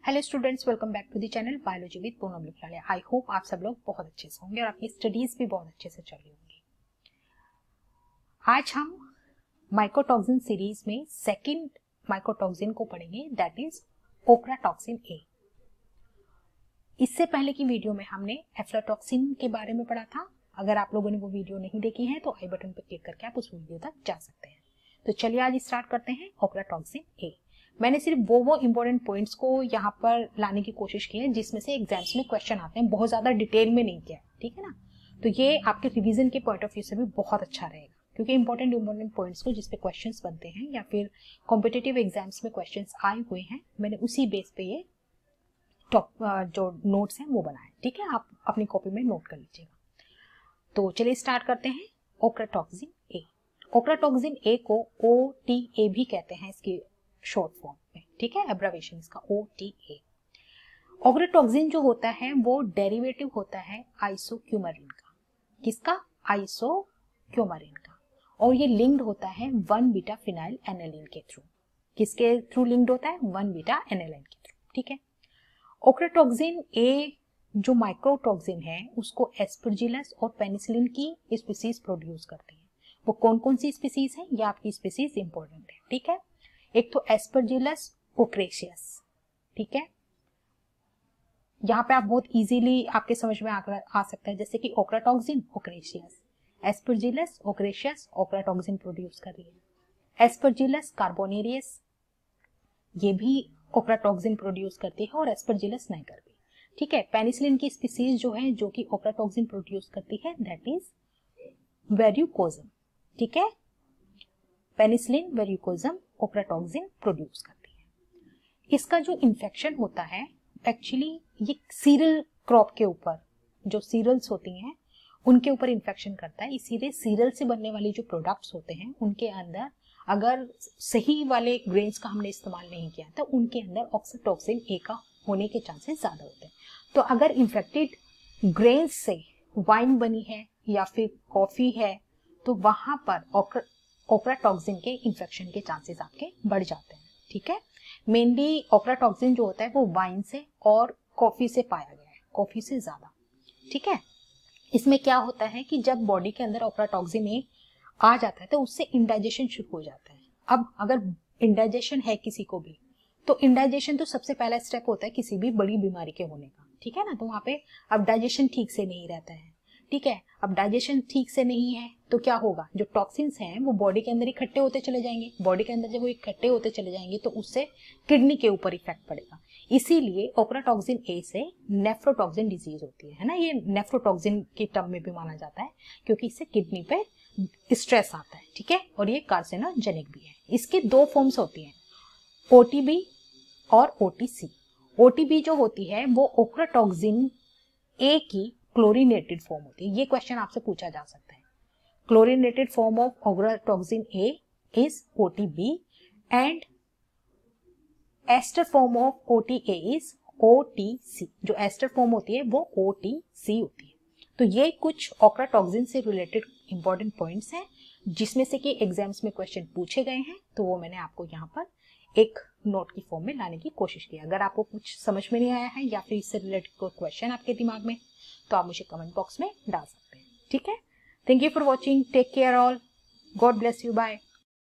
Hello students, welcome back to the channel biology with Poonam Likhlale. I hope आप सब लोग बहुत अच्छे से होंगे और आपकी स्टडीज भी बहुत अच्छे से चल रही होंगी। आज हम माइकोटॉक्सिन सीरीज में सेकंड माइकोटॉक्सिन को पढ़ेंगे, दैट इज ओक्राटॉक्सिन ए। इससे पहले की वीडियो में हमने एफ्लाटॉक्सिन के बारे में पढ़ा था। अगर आप लोगों ने वो वीडियो नहीं देखी है तो आई बटन पर क्लिक करके आप उस वीडियो तक जा सकते हैं। तो चलिए आज स्टार्ट करते हैं ओक्राटॉक्सिन ए। मैंने सिर्फ वो इंपॉर्टेंट पॉइंट्स को यहाँ पर लाने की कोशिश की है जिसमें से एग्जाम्स में क्वेश्चन आते हैं, बहुत ज्यादा डिटेल में नहीं किया, ठीक है ना। तो ये आपके रिवीजन के पॉइंट ऑफ व्यू से भी बहुत अच्छा रहेगा, क्योंकि इंपॉर्टेंट पॉइंट्स को जिसपे क्वेश्चंस बनते हैं या फिर कॉम्पिटिटिव एग्जाम्स में क्वेश्चंस आए हुए हैं, मैंने उसी बेस पे ये टॉप जो नोट्स हैं वो बनाए, ठीक है। आप अपनी कॉपी में नोट कर लीजिएगा। तो चलिए स्टार्ट करते हैं ओक्राटॉक्सिन ए। ओक्राटॉक्सिन ए को OTA भी कहते हैं इसकी शॉर्ट फॉर्म में, ठीक है, एब्रिविएशन इसका OTA। ओक्राटॉक्सिन जो होता है वो डेरिवेटिव होता है आइसोक्यूमेरिन का। किसका? आइसोक्यूमेरिन का। और ये लिंक्ड होता है 1-बीटा फिनाइल एनालिन के थ्रू। किसके थ्रू लिंक्ड होता है? 1-बीटा एनालिन के थ्रू, ठीक है। ओक्राटॉक्सिन ए जो माइक्रोटॉक्सिन है उसको एस्परजिलस और पेनिसिलिन की स्पीसीज प्रोड्यूस करती है। वो कौन कौन सी स्पीसीज है? ये आपकी स्पीसीज इंपॉर्टेंट है, ठीक है। एक तो एस्परजिलस ओक्रेशियस, ठीक है। यहाँ पे आप बहुत इजीली आपके समझ में आ सकता है, जैसे कि ओक्राटॉक्सिन ओक्रेशियस, एस्परजिलस ओक्रेशियस ओक्राटॉक्सिन प्रोड्यूस कर रही है। एस्परजिलस कार्बोनेरियस ये भी ओक्राटॉक्सिन प्रोड्यूस करती है और एस्परजिलस नाइगर भी, ठीक है। पेनिसिलिन की स्पीसीज जो है जो कि ओक्राटॉक्सिन प्रोड्यूस करती है दैट इज वेरिकोजम, ठीक है। पेनिसिलिन वेरिकोजम ओक्राटॉक्सिन प्रोड्यूस करती है। इसका जो इन्फेक्शन होता है एक्चुअली ये सीरियल क्रॉप के ऊपर, जो सीरियल्स होती हैं उनके ऊपर इन्फेक्शन करता है। इसीलिए सीरियल से बनने वाले जो प्रोडक्ट्स होते हैं उनके अंदर अगर सही वाले ग्रेन्स का हमने इस्तेमाल नहीं किया तो उनके अंदर ओक्राटॉक्सिन ए का होने के चांसेस ज्यादा होते हैं। तो अगर इन्फेक्टेड ग्रेन्स से वाइन बनी है या फिर कॉफी है तो वहां पर ओक्राटॉक्सिन के इन्फेक्शन के चांसेस आपके बढ़ जाते हैं, ठीक है। मेनली ओक्राटॉक्सिन जो होता है वो वाइन से और कॉफी से पाया गया है, कॉफी से ज्यादा, ठीक है। इसमें क्या होता है कि जब बॉडी के अंदर ओक्राटॉक्सिन ए आ जाता है तो उससे इंडाइजेशन शुरू हो जाता है। अब अगर इंडाइजेशन है किसी को भी तो इंडाइजेशन तो सबसे पहला स्टेप होता है किसी भी बड़ी बीमारी के होने का, ठीक है ना। तो वहां पे अब डाइजेशन ठीक से नहीं रहता है, ठीक है। अब डाइजेशन ठीक से नहीं है तो क्या होगा? जो टॉक्सिन्स हैं वो बॉडी के अंदर इकट्ठे होते चले जाएंगे। बॉडी के अंदर जब वो इकट्ठे होते चले जाएंगे तो उससे किडनी के ऊपर इफेक्ट पड़ेगा। इसीलिए ओक्राटॉक्सिन ए से नेफ्रोटॉक्सिन डिजीज होती है ना। ये नेफ्रोटॉक्सिन की टर्म में भी माना जाता है क्योंकि इससे किडनी पे स्ट्रेस आता है, ठीक है। और ये कार्सिनोजेनिक भी है। इसके दो फॉर्म्स होती हैं, OTB और OTC। OTB जो होती है वो ओक्राटॉक्सिन ए की क्लोरीनेटेड फॉर्म होती है। ये क्वेश्चन आपसे पूछा जा सकता है। Chlorinated form of ochratoxin A is OTB and ester form of OTA is OTC। जो एस्टर फॉर्म होती है वो OTC होती है। तो ये कुछ ओक्राटॉक्सिन से रिलेटेड इंपॉर्टेंट पॉइंट्स हैं जिसमें से कि एग्जाम्स में क्वेश्चन पूछे गए हैं, तो वो मैंने आपको यहाँ पर एक नोट की फॉर्म में लाने की कोशिश की। अगर आपको कुछ समझ में नहीं आया है या फिर इससे रिलेटेड कोई क्वेश्चन आपके दिमाग में तो आप मुझे कमेंट बॉक्स में डाल सकते हैं, ठीक है। Thank you for watching, take care all, God bless you, bye.